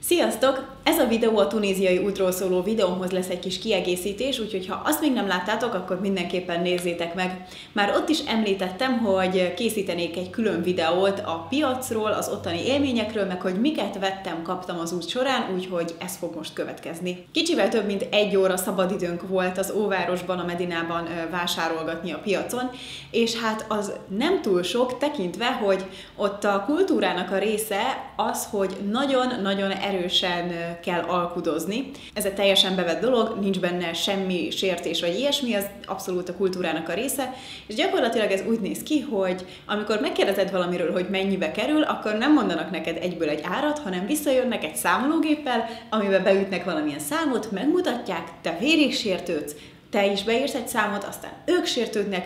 Sziasztok! Ez a videó a tunéziai útról szóló videómhoz lesz egy kis kiegészítés, úgyhogy ha azt még nem láttátok, akkor mindenképpen nézzétek meg. Már ott is említettem, hogy készítenék egy külön videót a piacról, az ottani élményekről, meg hogy miket vettem, kaptam az út során, úgyhogy ez fog most következni. Kicsivel több mint 1 óra szabadidőnk volt az óvárosban, a Medinában vásárolgatni a piacon, és hát az nem túl sok, tekintve, hogy ott a kultúrának a része az, hogy nagyon-nagyon erősen kell alkudozni. Ez egy teljesen bevett dolog, nincs benne semmi sértés vagy ilyesmi, ez abszolút a kultúrának a része, és gyakorlatilag ez úgy néz ki, hogy amikor megkérdezed valamiről, hogy mennyibe kerül, akkor nem mondanak neked egyből egy árat, hanem visszajönnek egy számológéppel, amiben beütnek valamilyen számot, megmutatják, te vérig sértődsz, te is beírsz egy számot, aztán ők sértődnek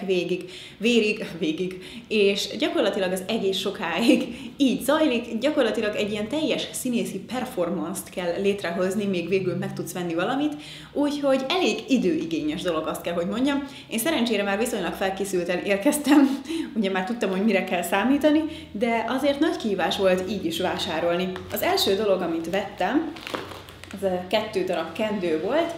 végig, és gyakorlatilag az egész sokáig így zajlik, gyakorlatilag egy ilyen teljes színészi performance-t kell létrehozni, még végül meg tudsz venni valamit, úgyhogy elég időigényes dolog, azt kell, hogy mondjam. Én szerencsére már viszonylag felkészülten érkeztem, ugye már tudtam, hogy mire kell számítani, de azért nagy kihívás volt így is vásárolni. Az első dolog, amit vettem, az 2 darab kendő volt.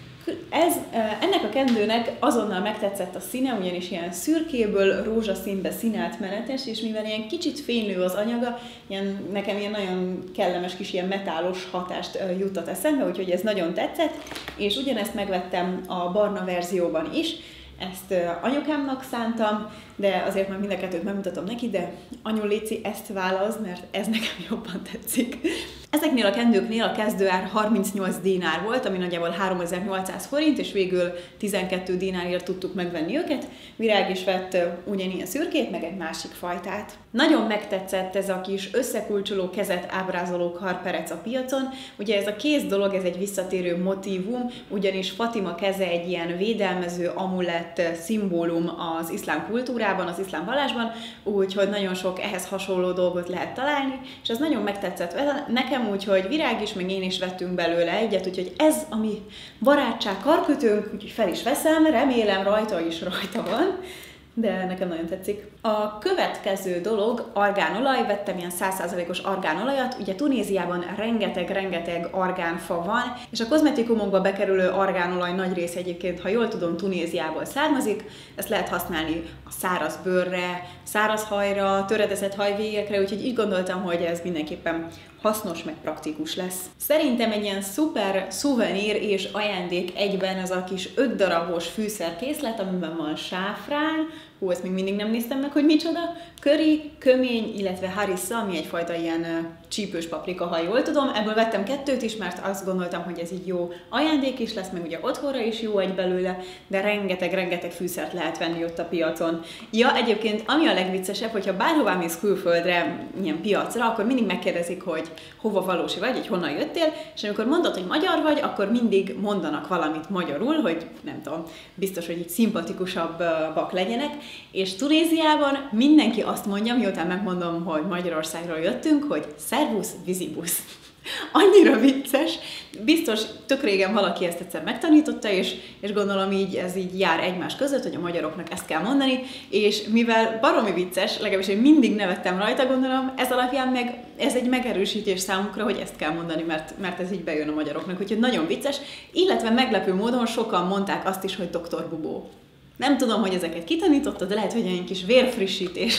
Ennek a kendőnek azonnal megtetszett a színe, ugyanis ilyen szürkéből rózsaszínbe színelt menetes, és mivel ilyen kicsit fénylő az anyaga, nekem ilyen nagyon kellemes kis ilyen metálos hatást juttat eszembe, úgyhogy ez nagyon tetszett, és ugyanezt megvettem a barna verzióban is. Ezt anyukámnak szántam, de azért már mind a kettőt megmutatom neki, de anyu, léci, ezt válaszd, mert ez nekem jobban tetszik. Ezeknél a kendőknél a kezdőár 38 dinár volt, ami nagyjából 3800 forint, és végül 12 dinárért tudtuk megvenni őket. Virág is vett ugyanilyen szürkét, meg egy másik fajtát. Nagyon megtetszett ez a kis összekulcsoló kezet ábrázoló karperec a piacon. Ugye ez a kéz dolog, ez egy visszatérő motívum, ugyanis Fatima keze egy ilyen védelmező amulett szimbólum az iszlám kultúrában, az iszlám vallásban, úgyhogy nagyon sok ehhez hasonló dolgot lehet találni, és ez nagyon megtetszett nekem, úgyhogy Virág is, meg én is vettünk belőle egyet, úgyhogy ez a mi barátság karkötőnk, úgyhogy fel is veszem, remélem rajta van, de nekem nagyon tetszik. A következő dolog argánolaj, vettem ilyen 100%-os argánolajat, ugye Tunéziában rengeteg argánfa van, és a kozmetikumokba bekerülő argánolaj nagy része egyébként, ha jól tudom, Tunéziából származik, ezt lehet használni a száraz bőrre, száraz hajra, töredezett hajvégekre, úgyhogy így gondoltam, hogy ez mindenképpen hasznos, meg praktikus lesz. Szerintem egy ilyen szuper szuvenír és ajándék egyben az a kis 5 darabos fűszerkészlet, amiben van sáfrán, ezt még mindig nem néztem meg, hogy micsoda, curry, kömény, illetve harissa, ami egyfajta ilyen csípős paprika, ha jól tudom. Ebből vettem 2 is, mert azt gondoltam, hogy ez így jó ajándék is lesz, meg ugye otthonra is jó egy belőle, de rengeteg fűszert lehet venni ott a piacon. Ja, egyébként ami a legviccesebb, hogyha bárhová mész külföldre, ilyen piacra, akkor mindig megkérdezik, hogy hova valósi vagy, hogy honnan jöttél, és amikor mondod, hogy magyar vagy, akkor mindig mondanak valamit magyarul, hogy nem tudom, biztos, hogy így szimpatikusabbak legyenek, és Tunéziában mindenki azt mondja, miután megmondom, hogy Magyarországról jöttünk, hogy szervusz, vizibusz. Annyira vicces, biztos tök régen valaki ezt egyszer megtanította, és gondolom ez így jár egymás között, hogy a magyaroknak ezt kell mondani, és mivel baromi vicces, legalábbis én mindig nevettem rajta, gondolom, ez alapján meg ez egy megerősítés számukra, hogy ezt kell mondani, mert ez így bejön a magyaroknak, úgyhogy nagyon vicces, illetve meglepő módon sokan mondták azt is, hogy Dr. Bubó. Nem tudom, hogy ezeket kitanította, de lehet, hogy egy kis vérfrissítés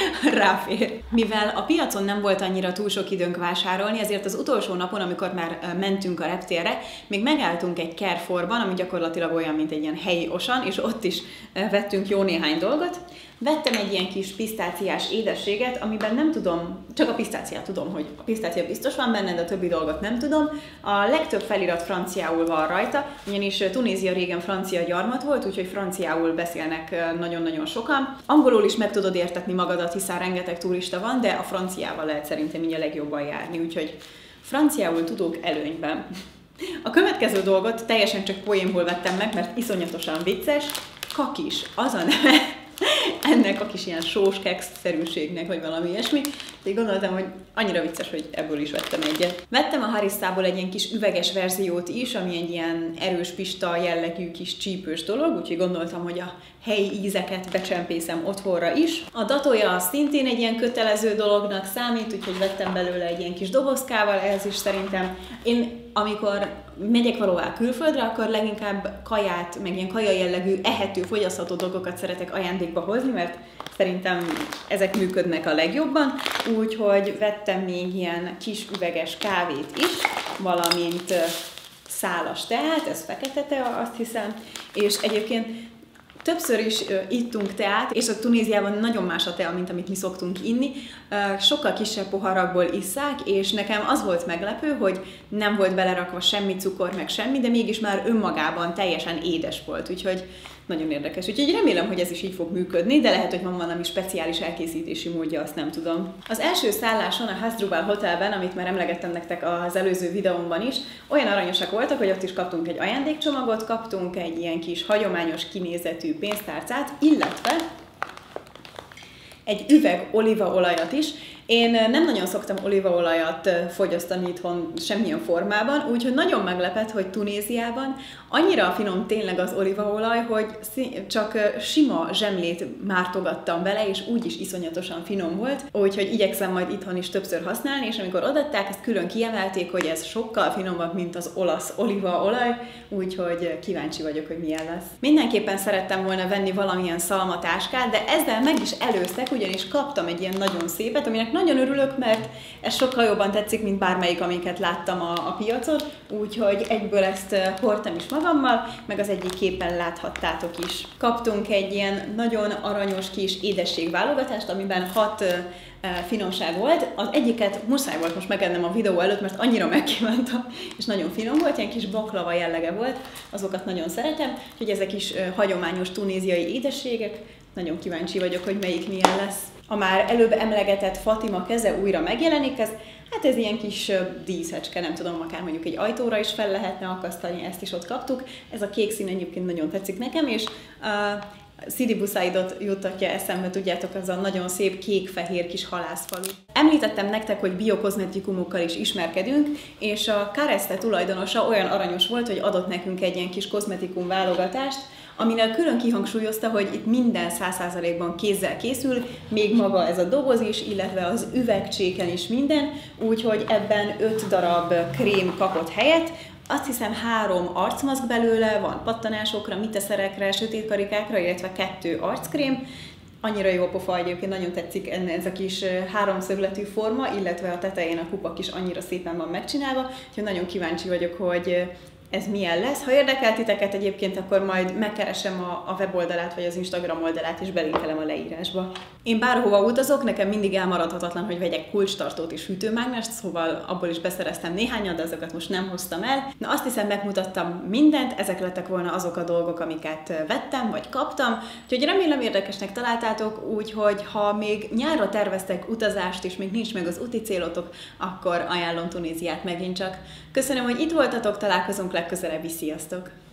ráfér. Mivel a piacon nem volt annyira túl sok időnk vásárolni, ezért az utolsó napon, amikor már mentünk a reptérre, még megálltunk egy Carrefourban, ami gyakorlatilag olyan, mint egy ilyen helyi Auchan, és ott is vettünk jó néhány dolgot. Vettem egy ilyen kis pisztáciás édességet, amiben nem tudom, csak a pisztáciát tudom, hogy a pisztácia biztos van benne, de a többi dolgot nem tudom. A legtöbb felirat franciául van rajta, ugyanis Tunézia régen francia gyarmat volt, úgyhogy franciául beszélnek nagyon-nagyon sokan. Angolul is meg tudod értetni magadat, hiszen rengeteg turista van, de a franciával lehet szerintem így a legjobban járni, úgyhogy franciául tudok előnyben. A következő dolgot teljesen csak poénból vettem meg, mert iszonyatosan vicces. Kakis, az a neve. ennek a kis ilyen sós kekszerűségnek, vagy valami ilyesmi. Így gondoltam, hogy annyira vicces, hogy ebből is vettem egyet. Vettem a Harisstából egy ilyen kis üveges verziót is, ami egy ilyen erős pista jellegű kis csípős dolog, úgyhogy gondoltam, hogy a helyi ízeket becsempészem otthonra is. A datója szintén egy ilyen kötelező dolognak számít, úgyhogy vettem belőle egy ilyen kis dobozkával, ehhez is szerintem amikor megyek valóvá külföldre, akkor leginkább kaját, meg ilyen kaja jellegű, ehető, fogyasztható dolgokat szeretek ajándékba hozni, mert szerintem ezek működnek a legjobban, úgyhogy vettem még ilyen kis üveges kávét is, valamint szálas teát, ez fekete tea, azt hiszem, és egyébként többször is ittunk teát, és a Tunéziában nagyon más a tea, mint amit mi szoktunk inni. Sokkal kisebb poharakból isszák, és nekem az volt meglepő, hogy nem volt belerakva semmi cukor, meg semmi, de mégis már önmagában teljesen édes volt, úgyhogy nagyon érdekes. Úgyhogy remélem, hogy ez is így fog működni, de lehet, hogy van valami speciális elkészítési módja, azt nem tudom. Az első szálláson, a Hasdrubal Hotelben, amit már emlegettem nektek az előző videómban is, olyan aranyosak voltak, hogy ott is kaptunk egy ajándékcsomagot, kaptunk egy ilyen kis hagyományos kinézetű pénztárcát, illetve egy üveg olívaolajat is. Én nem nagyon szoktam olívaolajat fogyasztani itthon semmilyen formában, úgyhogy nagyon meglepett, hogy Tunéziában annyira finom tényleg az olívaolaj, hogy csak sima zsemlét mártogattam vele, és úgy is iszonyatosan finom volt, úgyhogy igyekszem majd itthon is többször használni, és amikor odaadták, ezt külön kiemelték, hogy ez sokkal finomabb, mint az olasz olívaolaj, úgyhogy kíváncsi vagyok, hogy milyen lesz. Mindenképpen szerettem volna venni valamilyen szalmatáskát, de ezzel meg is előztek, ugyanis kaptam egy ilyen nagyon szépet, aminek nagyon örülök, mert ez sokkal jobban tetszik, mint bármelyik, amiket láttam a piacon, úgyhogy egyből ezt hordtam is magammal, meg az egyik képen láthattátok is. Kaptunk egy ilyen nagyon aranyos kis édességválogatást, amiben 6 finomság volt. Az egyiket muszáj volt most megennem a videó előtt, mert annyira megkívántam, és nagyon finom volt, ilyen kis baklava jellege volt, azokat nagyon szeretem, úgyhogy ezek is hagyományos tunéziai édességek, nagyon kíváncsi vagyok, hogy melyik milyen lesz. A már előbb emlegetett Fatima keze újra megjelenik, ez ilyen kis díszecske, nem tudom, akár mondjuk egy ajtóra is fel lehetne akasztani, ezt is ott kaptuk. Ez a kék szín egyébként nagyon tetszik nekem, és Sidi Bou Saidot juttatja eszembe, tudjátok, az a nagyon szép kék-fehér kis halászfalu. Említettem nektek, hogy biokozmetikumokkal is ismerkedünk, és a Careste tulajdonosa olyan aranyos volt, hogy adott nekünk egy ilyen kis kozmetikum válogatást, aminek külön kihangsúlyozta, hogy itt minden 100%-ban kézzel készül, még maga ez a doboz is, illetve az üvegcséken is minden, úgyhogy ebben 5 darab krém kapott helyet. Azt hiszem 3 arcmaszk belőle, van pattanásokra, miteszerekre, sötétkarikákra, illetve 2 arckrém. Annyira jó pofa egyébként, nagyon tetszik ez a kis 3-szögletű forma, illetve a tetején a kupak is annyira szépen van megcsinálva, úgyhogy nagyon kíváncsi vagyok, hogy ez milyen lesz. Ha érdekel titeket egyébként, akkor majd megkeresem a weboldalát, vagy az Instagram oldalát, és belinkelem a leírásba. Én bárhova utazok, nekem mindig elmaradhatatlan, hogy vegyek kulcstartót és hűtőmágnest, szóval abból is beszereztem néhányat, de azokat most nem hoztam el. Na azt hiszem, megmutattam mindent, ezek lettek volna azok a dolgok, amiket vettem, vagy kaptam, úgyhogy remélem érdekesnek találtátok, úgyhogy ha még nyárra terveztek utazást, és még nincs meg az úti célotok, akkor ajánlom Tunéziát megint csak. Köszönöm, hogy itt voltatok, találkozunk legközelebb is, sziasztok!